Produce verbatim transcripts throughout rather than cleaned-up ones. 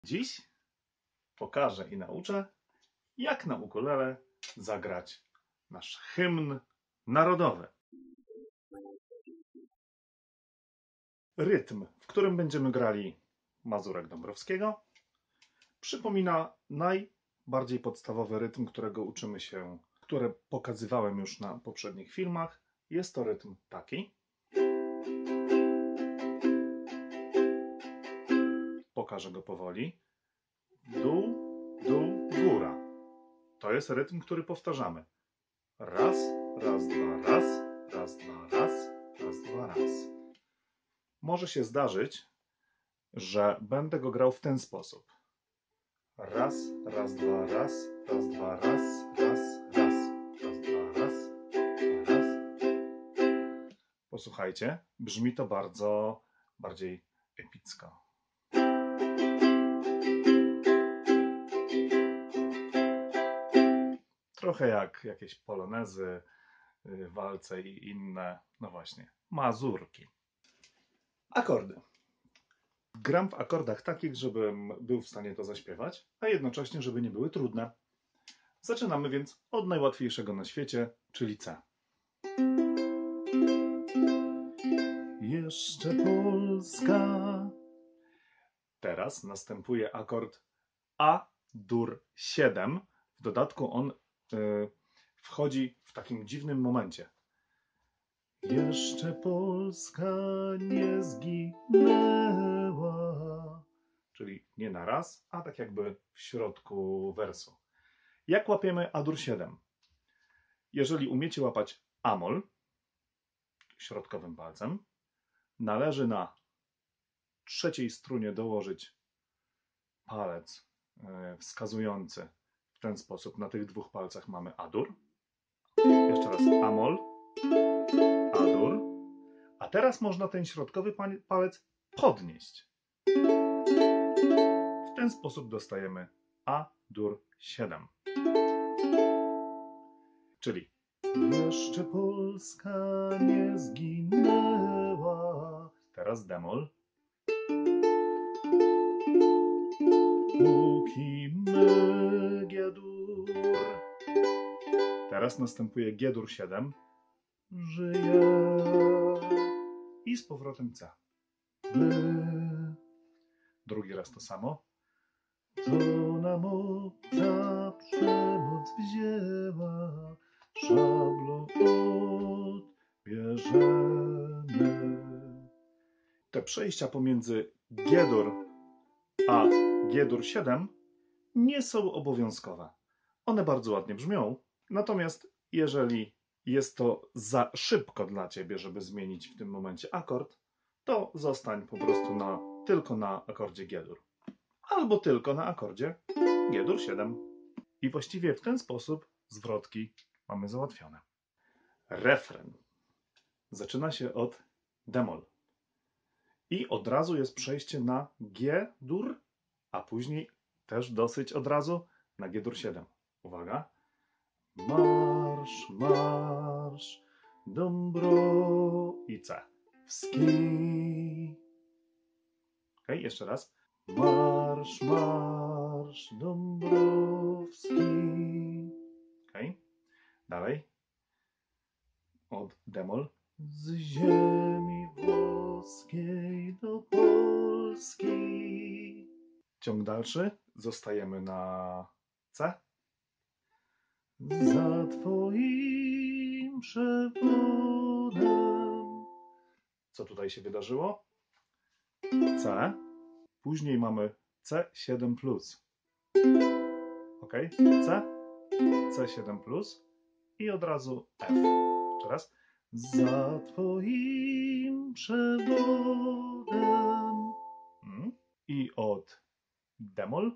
Dziś pokażę i nauczę, jak na ukulele zagrać nasz hymn narodowy. Rytm, w którym będziemy grali Mazurek Dąbrowskiego, przypomina najbardziej podstawowy rytm, którego uczymy się, który pokazywałem już na poprzednich filmach. Jest to rytm taki. Pokażę go powoli. Dół, dół, góra. To jest rytm, który powtarzamy. Raz, raz, dwa, raz, raz, dwa, raz, raz, dwa, raz. Może się zdarzyć, że będę go grał w ten sposób. Raz, raz, dwa, raz, raz, dwa, raz, raz, raz, raz, dwa, raz, dwa, raz. Posłuchajcie, brzmi to bardzo bardziej epicko. Trochę jak jakieś polonezy, walce i inne, no właśnie, mazurki. Akordy. Gram w akordach takich, żebym był w stanie to zaśpiewać, a jednocześnie, żeby nie były trudne. Zaczynamy więc od najłatwiejszego na świecie, czyli C. Jeszcze Polska. Teraz następuje akord A-dur siedem. W dodatku on yy, wchodzi w takim dziwnym momencie. Jeszcze Polska nie zginęła. Czyli nie na raz, a tak jakby w środku wersu. Jak łapiemy A-dur siedem? Jeżeli umiecie łapać amol środkowym palcem, należy na trzeciej strunie dołożyć palec wskazujący w ten sposób. Na tych dwóch palcach mamy A-dur. Jeszcze raz amol, A-dur. A teraz można ten środkowy palec podnieść. W ten sposób dostajemy A-dur siedem. Czyli jeszcze Polska nie zginęła. Teraz demol. Póki my G-dur. Teraz następuje G-dur siedem. Żyje. I z powrotem C. My. Drugi raz to samo. To nam obca przemoc wzięła, szablą odbierzemy. Te przejścia pomiędzy G-dur a G-dur siedem nie są obowiązkowe. One bardzo ładnie brzmią, natomiast jeżeli jest to za szybko dla Ciebie, żeby zmienić w tym momencie akord, to zostań po prostu na, tylko na akordzie G-dur. Albo tylko na akordzie G-dur siedem. I właściwie w ten sposób zwrotki mamy załatwione. Refren zaczyna się od demol. I od razu jest przejście na G-dur, a później też dosyć od razu na G-dur siedem. Uwaga. Marsz, marsz, Dąbro i C. Wski. Ok, jeszcze raz. Marsz, marsz, Dąbrowski. Ok, dalej. Od demol. Z ziemi włoskiej do Polski. Ciąg dalszy. Zostajemy na C. Za Twoim przewodem. Co tutaj się wydarzyło? C. Później mamy C siedem plus. Ok? C. C siedem plus. I od razu F. Jeszcze raz. Za Twoim przewodem. Hmm. I od demol.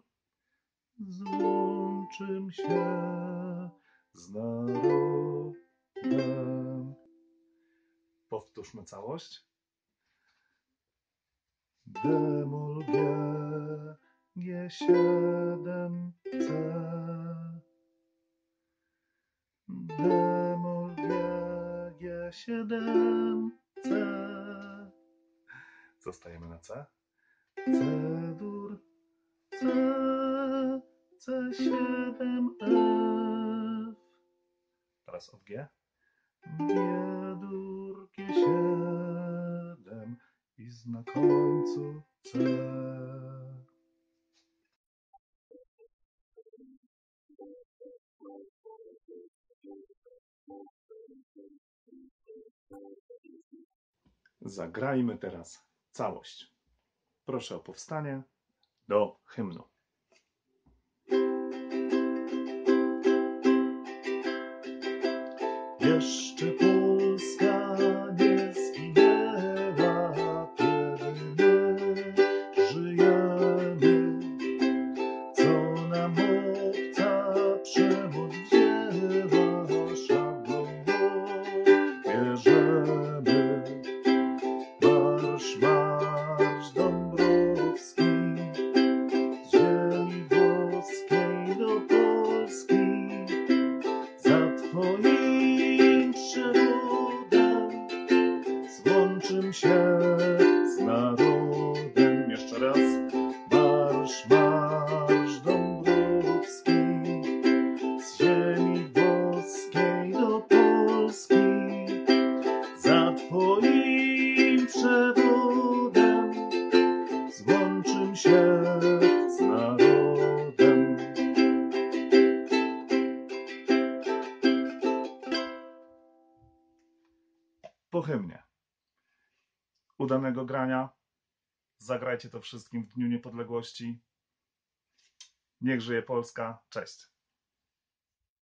Złączym się z narodem. Powtórzmy całość. Demol G, G siedem, C. Demol G, G siedem, C. Zostajemy na C. C-dur, C, siedem F. Teraz od G. G-dur, G siedem i na końcu C. Zagrajmy teraz całość. Proszę o powstanie do hymnu. Jeszcze Polska nie zginęła, kiedy my żyjemy, co nam obca przemoc wzięła, szablą bierzemy. Marsz, marsz Dąbrowski, z ziemi włoskiej do Polski, za Twoim przewodem złączym się z narodem. Jeszcze raz. Marsz, marsz Dąbrowski, z ziemi włoskiej do Polski, za Twoim przewodem złączym się z narodem. Po hymnie. Udanego grania. Zagrajcie to wszystkim w Dniu Niepodległości. Niech żyje Polska. Cześć.